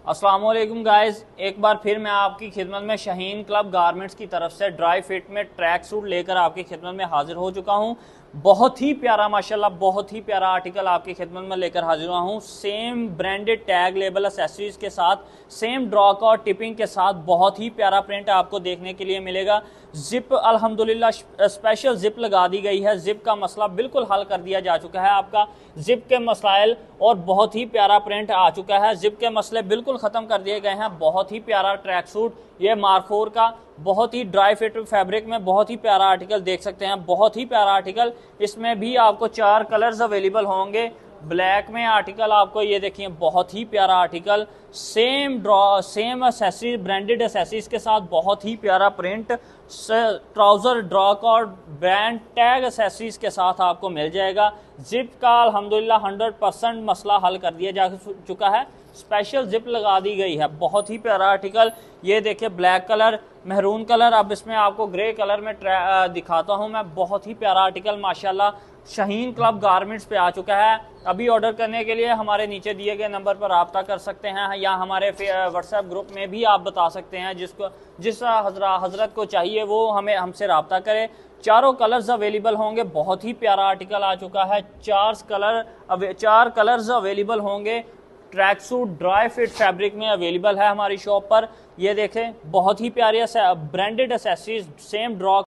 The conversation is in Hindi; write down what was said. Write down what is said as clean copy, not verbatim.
अस्सलाम वालेकुम गाइस, एक बार फिर मैं आपकी खिदमत में शाहीन क्लब गारमेंट्स की तरफ से ड्राई फिट में ट्रैक सूट लेकर आपकी खिदमत में हाजिर हो चुका हूं। बहुत ही प्यारा माशाल्लाह, बहुत ही प्यारा आर्टिकल आपकी खिदमत में लेकर हाजिर हुआ हूं। Same branded tag label accessories के साथ, सेम ड्रॉक और टिपिंग के साथ बहुत ही प्यारा प्रिंट आपको देखने के लिए मिलेगा। जिप अल्हम्दुलिल्लाह स्पेशल जिप लगा दी गई है। जिप का मसला बिल्कुल हल कर दिया जा चुका है आपका, जिप के मसाइल, और बहुत ही प्यारा प्रिंट आ चुका है। जिप के मसले बिल्कुल ख़त्म कर दिए गए हैं। बहुत ही प्यारा ट्रैक सूट, ये मार्क 4 का बहुत ही ड्राई फिट फैब्रिक में बहुत ही प्यारा आर्टिकल देख सकते हैं। बहुत ही प्यारा आर्टिकल, इसमें भी आपको 4 कलर्स अवेलेबल होंगे। ब्लैक में आर्टिकल आपको ये देखिए, बहुत ही प्यारा article, same accessory, branded accessories के साथ बहुत ही प्यारा प्रिंट, ट्राउजर ड्रॉक और ब्रांड टैग एसेसरीज के साथ आपको मिल जाएगा। जिप का अल्हम्दुलिल्लाह 100% मसला हल कर दिया जा चुका है। स्पेशल जिप लगा दी गई है। बहुत ही प्यारा आर्टिकल, ये देखिए ब्लैक कलर, मेहरून कलर, अब इसमें आपको ग्रे कलर में दिखाता हूं मैं। बहुत ही प्यारा आर्टिकल माशाल्लाह शाहीन क्लब गारमेंट्स पे आ चुका है। अभी ऑर्डर करने के लिए हमारे नीचे दिए गए नंबर पर रब्ता कर सकते हैं, या हमारे व्हाट्सएप ग्रुप में भी आप बता सकते हैं। जिस हजरत को चाहिए वो हमसे रब्ता करे। चारों कलर्स अवेलेबल होंगे। बहुत ही प्यारा आर्टिकल आ चुका है। 4 कलर्स अवेलेबल होंगे। Track suit dry fit fabric में अवेलेबल है हमारी शॉप पर। ये देखें, बहुत ही प्यारी ब्रांडेड एसेसरीज, सेम ड्रॉ